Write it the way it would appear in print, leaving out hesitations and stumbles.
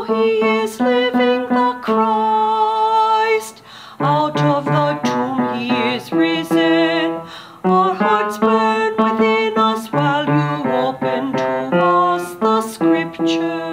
he is living, the Christ. Out of the tomb he is risen. Our hearts burn within us while you open to us the Scripture.